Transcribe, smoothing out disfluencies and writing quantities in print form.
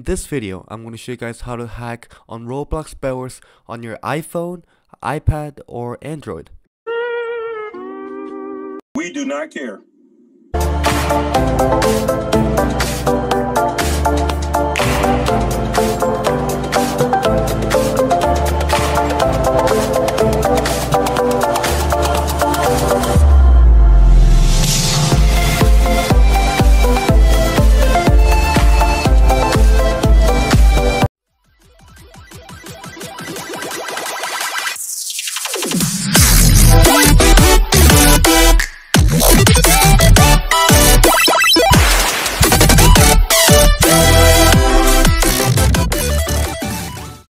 this video, I'm going to show you guys how to hack on Roblox bedwars on your iPhone, iPad, or Android. We do not care.